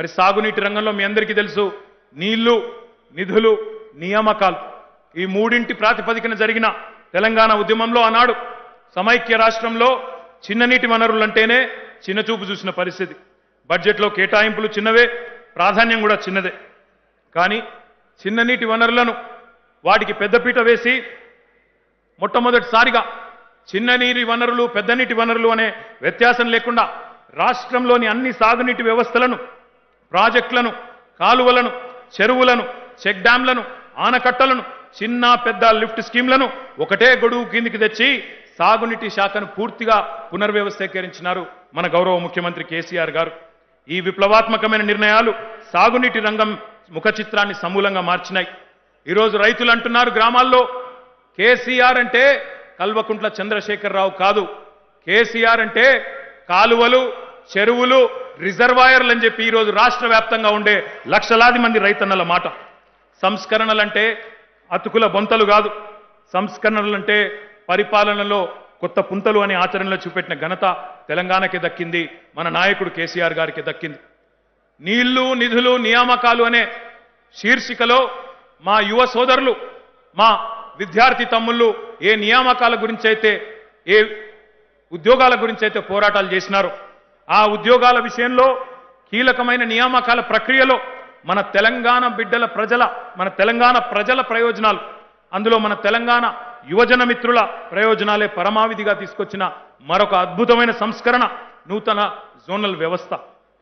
మరి సాగునీటి రంగంలో మీ అందరికీ తెలుసు, నీళ్లు, నిధులు, నియామకాలు ఈ మూడింటి ప్రాతిపదికన జరిగిన తెలంగాణ ఉద్యమంలో ఆనాడు సమైక్య రాష్ట్రంలో చిన్ననీటి వనరులంటేనే చిన్నచూపు చూసిన పరిస్థితి. బడ్జెట్లో కేటాయింపులు చిన్నవే, ప్రాధాన్యం కూడా చిన్నదే. కానీ చిన్ననీటి వనరులను వాటికి పెద్దపీట వేసి మొట్టమొదటిసారిగా చిన్ననీటి వనరులు, పెద్దనీటి వనరులు అనే వ్యత్యాసం లేకుండా రాష్ట్రంలోని అన్ని సాగునీటి వ్యవస్థలను, ప్రాజెక్టులను, కాలువలను, చెరువులను, చెక్ డ్యాంలను, ఆనకట్టలను, చిన్న పెద్ద లిఫ్ట్ స్కీమ్లను ఒకటే గొడుగు కిందికి తెచ్చి సాగునీటి శాఖను పూర్తిగా పునర్వ్యవస్థీకరించినారు మన గౌరవ ముఖ్యమంత్రి కేసీఆర్ గారు. ఈ విప్లవాత్మకమైన నిర్ణయాలు సాగునీటి రంగం ముఖ చిత్రాన్ని సమూలంగా మార్చినాయి. ఈరోజు రైతులు అంటున్నారు గ్రామాల్లో, కేసీఆర్ అంటే కల్వకుంట్ల చంద్రశేఖరరావు కాదు, కేసీఆర్ అంటే కాలువలు, చెరువులు, రిజర్వాయర్లు అని చెప్పి ఈరోజు రాష్ట్ర వ్యాప్తంగా ఉండే లక్షలాది మంది రైతన్నల మాట. సంస్కరణలంటే అతుకుల బొంతలు కాదు, సంస్కరణలంటే పరిపాలనలో కొత్త పుంతలు అని ఆచరణలో చూపెట్టిన ఘనత తెలంగాణకి దక్కింది, మన నాయకుడు కేసీఆర్ గారికి దక్కింది. నీళ్లు, నిధులు, నియామకాలు అనే శీర్షికలో మా యువ సోదరులు, మా విద్యార్థి తమ్ముళ్ళు ఏ నియామకాల గురించి అయితే, ఏ ఉద్యోగాల గురించి అయితే పోరాటాలు చేసినారో ఆ ఉద్యోగాల విషయంలో కీలకమైన నియామకాల ప్రక్రియలో మన తెలంగాణ బిడ్డల మన తెలంగాణ ప్రజల ప్రయోజనాలు, అందులో మన తెలంగాణ యువజన మిత్రుల ప్రయోజనాలే పరమావిధిగా తీసుకొచ్చిన మరొక అద్భుతమైన సంస్కరణ నూతన జోనల్ వ్యవస్థ.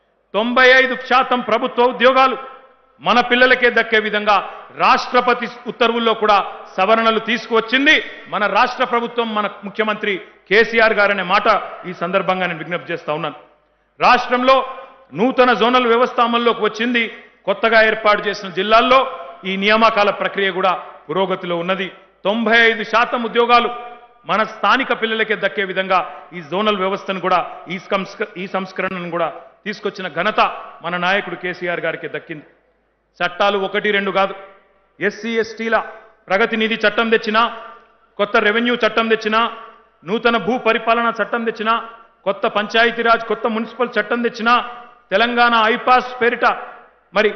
95% ప్రభుత్వ ఉద్యోగాలు మన పిల్లలకే దక్కే విధంగా రాష్ట్రపతి ఉత్తర్వుల్లో కూడా సవరణలు తీసుకువచ్చింది మన రాష్ట్ర ప్రభుత్వం, మన ముఖ్యమంత్రి కేసీఆర్ గారనే మాట ఈ సందర్భంగా నేను విజ్ఞప్తి చేస్తా ఉన్నాను. రాష్ట్రంలో నూతన జోనల్ వ్యవస్థ అమల్లోకి వచ్చింది. కొత్తగా ఏర్పాటు చేసిన జిల్లాల్లో ఈ నియామకాల ప్రక్రియ కూడా పురోగతిలో ఉన్నది. 95% ఉద్యోగాలు మన స్థానిక పిల్లలకే దక్కే విధంగా ఈ జోనల్ వ్యవస్థను కూడా, ఈ సంస్కరణను కూడా తీసుకొచ్చిన ఘనత మన నాయకుడు కేసీఆర్ గారికి దక్కింది. చట్టాలు 1-2 కాదు, ఎస్సీ ఎస్టీల ప్రగతి నిధి చట్టం తెచ్చినా, కొత్త రెవెన్యూ చట్టం తెచ్చినా, నూతన భూ పరిపాలన చట్టం తెచ్చినా, కొత్త పంచాయతీరాజ్, కొత్త మున్సిపల్ చట్టం తెచ్చినా, తెలంగాణ ఐపాస్ పేరిట మరి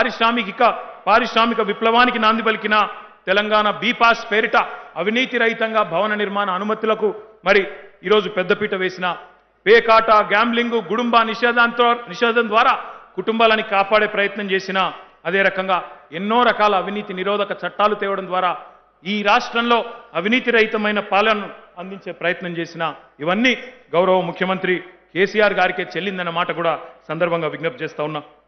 పారిశ్రామిక విప్లవానికి నాంది పలికిన తెలంగాణ బీపాస్ పేరిట అవినీతి రహితంగా భవన నిర్మాణ అనుమతులకు మరి ఈరోజు పెద్దపీట వేసిన, పేకాట, గ్యాంబ్లింగ్, గుడుంబ నిషేధం ద్వారా కుటుంబాలని కాపాడే ప్రయత్నం చేసిన, అదే రకంగా ఎన్నో రకాల అవినీతి నిరోధక చట్టాలు తేవడం ద్వారా ఈ రాష్ట్రంలో అవినీతి రహితమైన పాలనను అందించే ప్రయత్నం చేసిన, ఇవన్నీ గౌరవ ముఖ్యమంత్రి కేసీఆర్ గారికే చెల్లిందన్న మాట కూడా సందర్భంగా విజ్ఞప్తి చేస్తా ఉన్నా.